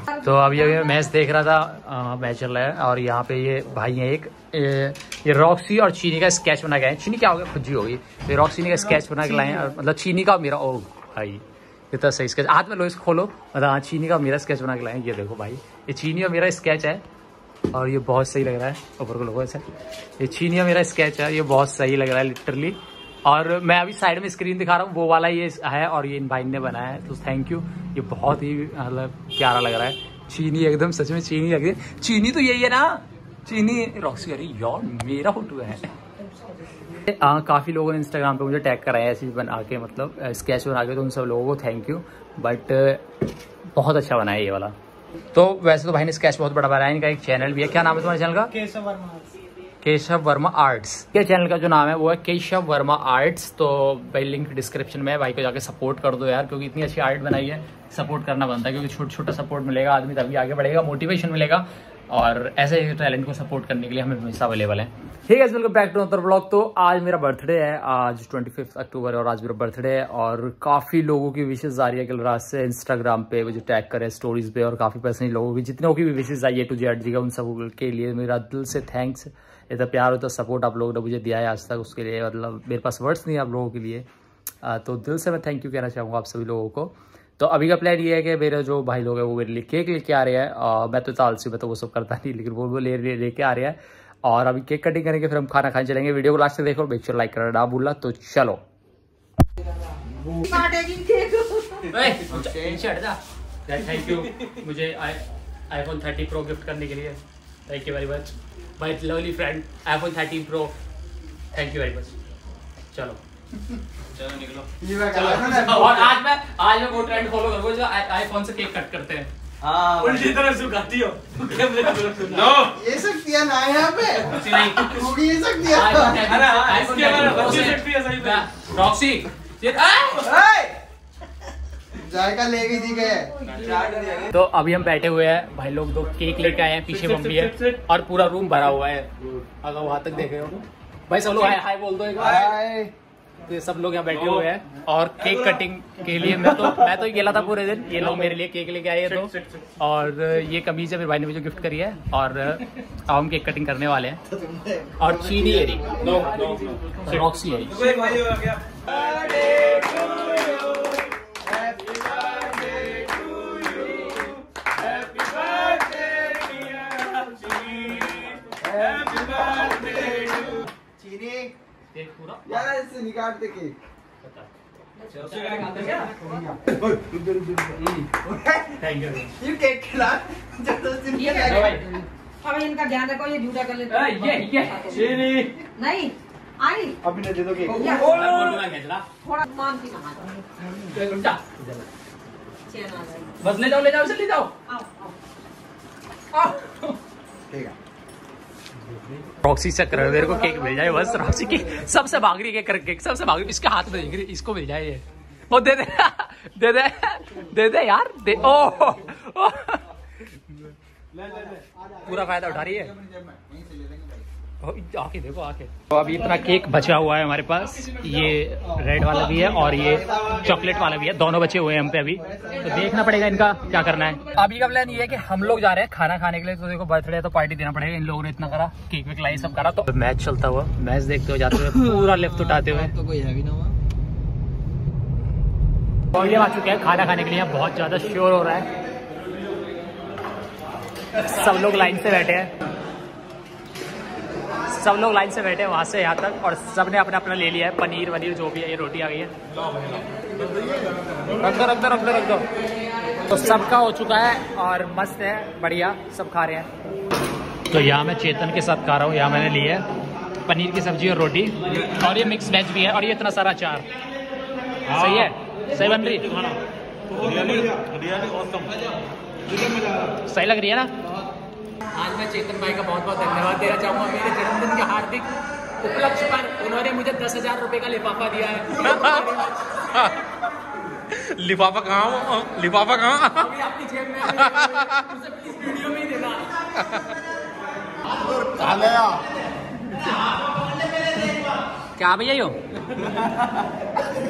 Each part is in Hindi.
तो अभी अभी मैच देख रहा था, मैच चल रहा है और यहाँ पे ये भाई है एक, ये रॉक्सी और चीनी का स्केच बना गया है। चीनी क्या हो गया, खुजी होगी। ये रॉक्सी का स्केच बना के लाए हैं, मतलब चीनी का मेरा, ओ भाई इतना सही स्केच, हाथ में लो इसको खोलो, मतलब हाँ चीनी का मेरा स्केच बना के लाए हैं। ये देखो भाई, ये चीनी और मेरा स्केच है और ये बहुत सही लग रहा है। ऊपर को लोगों ऐसे, ये चीनी और मेरा स्केच है, ये बहुत सही लग रहा है लिटरली। और मैं अभी साइड में स्क्रीन दिखा रहा हूँ, वो वाला ये है और ये इन भाई ने बनाया है, तो थैंक यू। ये बहुत ही मतलब प्यारा लग रहा है। चीनी एकदम सच में चीनी लग रही है। चीनी तो यही है ना, चीनी रॉक्सी। अरे यार मेरा फोटो है। काफ़ी लोगों ने इंस्टाग्राम पे मुझे टैग कराया ऐसे बना के, मतलब स्केच बना के, तो उन सब लोगों को थैंक यू। बट बहुत अच्छा बनाया ये वाला। तो वैसे तो भाई ने स्केच बहुत बड़ा बनाया है। इनका एक चैनल भी है, क्या नाम है तुम्हारे चैनल का? केशव वर्मा आर्ट्स। ये चैनल का जो नाम है वो है केशव वर्मा आर्ट्स। तो भाई लिंक डिस्क्रिप्शन में है, भाई को जाके सपोर्ट कर दो यार, क्योंकि इतनी अच्छी आर्ट बनाई है, सपोर्ट करना बनता है। क्योंकि छोटा छोटा सपोर्ट मिलेगा आदमी तभी आगे बढ़ेगा, मोटिवेशन मिलेगा, और ऐसे टैलेंट को सपोर्ट करने के लिए हमें हमेशा अवेलेबल है। ठीक है, welcome back to another blog. तो आज मेरा बर्थडे है, आज 25 अक्टूबर और आज मेरा बर्थडे है, और काफ़ी लोगों की विशेष आ रही है कल रात से इंस्टाग्राम पे मुझे टैग करे स्टोरीज पे, और काफ़ी पर्सनली लोगों की, जितनों की भी विशेष आई है टू जेड जी का, उन सब के लिए मेरा दिल से थैंक्स। इतना प्यार होता सपोर्ट आप लोगों ने मुझे दिया है आज तक, उसके लिए मतलब मेरे पास वर्ड्स नहीं है आप लोगों के लिए। तो दिल से मैं थैंक यू कहना चाहूँगा आप सभी लोगों को। तो अभी का प्लान ये है कि मेरे जो भाई लोग हैं वो मेरे लिए केक लेके आ रहे हैं। मैं तो तालसी में तो वो सब करता नहीं, लेकिन वो लेके आ रहे हैं, और अभी केक कटिंग करेंगे, फिर हम खाना खाने चलेंगे। वीडियो को लास्ट तक देखो, मेक श्योर लाइक करना ना भूलना। तो चलो थैंक यू मुझे iPhone 30 Pro गिफ्ट करने के लिए। Thank you very much my lovely friend iPhone 30 Pro। Thank you very much. चलो निकलो। चलो। और आज मैं वो ट्रेंड फॉलो करूंगा जो आईफोन से केक कट करते हैं। उल्टी तरफ झुकाती हो कैमरे की तरफ। नो ये सकती है ना यहाँ पे नहीं ये सकती है। अरे इसके बारे में सकती है सही में रॉक्सी जायका ले गई थी के। तो अभी हम बैठे हुए हैं, भाई लोग दो केक लेके आए हैं, पीछे मम्मी है और पूरा रूम भरा हुआ है। अगर वहां तक देख रहे हो भाई, सब लोग हाय बोल दो एक बार। तो सब लोग यहाँ बैठे हुए हैं और केक कटिंग के लिए मैं तो गेला था पूरे दिन। ये लोग मेरे लिए केक लेके आए हैं। तो और ये कमीज है मेरे भाई ने मुझे गिफ्ट करी है, और अब हम केक कटिंग करने वाले हैं। और चीनी एरी रॉक्सी एरी। यार इससे निकाल दे केक। Thank you. ये केक खिला जबरदस्ती अब इनका ध्यान रखो, ये झूठा कर लेते ये नहीं आई। अभी ना दे दो केक। थोड़ा मान की कहा बस ले जाओ इसे ले जाओ। ठीक है, रॉक्सी से कर मेरे को केक मिल जाए बस। रॉक्सी की सबसे भाग रही है केक, सबसे भाग रही, इसके हाथ में देख रही, इसको मिल जाए ये। ओ दे दे दे दे दे दे यार दे। ओ पूरा फायदा उठा रही है। आके देखो आके। तो अभी इतना केक बचा हुआ है हमारे पास, ये रेड वाला भी है और ये चॉकलेट वाला भी है, दोनों बचे हुए हैं हम पे अभी। तो देखना पड़ेगा इनका क्या करना है। अभी का प्लान ये है कि हम लोग जा रहे हैं खाना खाने के लिए। तो देखो बर्थडे है तो पार्टी देना पड़ेगा। इन लोगों ने इतना करा, केक वेक लाई, सब करा। तो मैच चलता हुआ, मैच देखते हुए जाते हुए, पूरा लिफ्ट उठाते हुए तो कोई है भी ना हुआ। और आ चुके हैं खाना खाने के लिए। बहुत ज्यादा शोर हो रहा है, सब लोग लाइन से बैठे हैं, सब लोग लाइन से बैठे हैं वहाँ से यहाँ तक, और सब ने अपना अपना ले लिया है। पनीर वनीर जो भी है, ये रोटी आ गई है। रख दो। तो सबका हो चुका है और मस्त है, बढ़िया, सब खा रहे हैं। तो यहाँ मैं चेतन के साथ खा रहा हूँ। यहाँ मैंने ली है पनीर की सब्जी और रोटी, और ये मिक्स वेज भी है, और ये इतना सारा अचार। सही है, सही बन रही, सही लग रही है ना। आज मैं चेतन भाई का बहुत बहुत धन्यवाद देना चाहूँगा। मेरे जन्मदिन के हार्दिक उपलक्ष्य पर उन्होंने मुझे 10,000 रुपये का लिफाफा दिया है। लिफाफा कहाँ? लिफाफा कहाँ? अभी आपकी जेब में उसे प्लीज वीडियो में ही देना। क्या भैया यो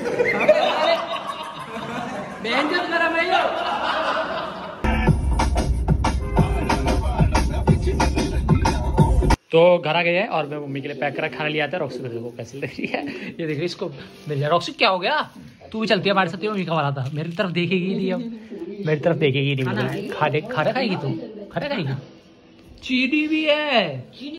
बहन जब करा मैं यो तो घर आ गए हैं और मैं मम्मी के लिए पैक करा खाना लिया था। रॉक्सी को देखो कैसे लग रही है, ये देखो इसको मिल जाए। रॉक्सी क्या हो गया, तू भी चलती है हमारे साथ? मम्मी का वाला था, मेरी तरफ देखेगी नहीं, अब मेरी तरफ देखेगी नहीं। खाना खाएगी तू, खाना खाएगी? चीनी भी है।